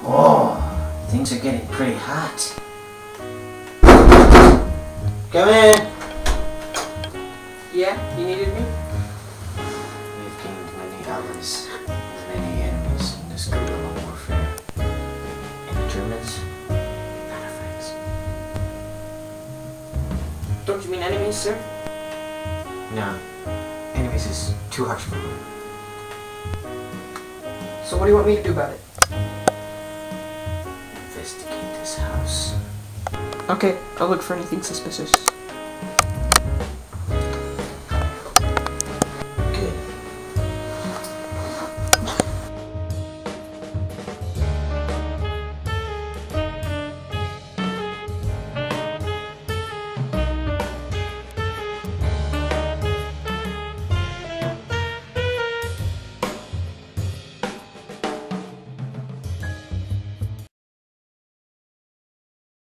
Oh, things are getting pretty hot. Come in. Yeah, you needed me? We've gained many allies, many enemies in this guerrilla warfare. And the Germans, not our friends. Don't you mean enemies, sir? No, enemies is too harsh for me. So what do you want me to do about it? Investigate this house. Okay, I'll look for anything suspicious.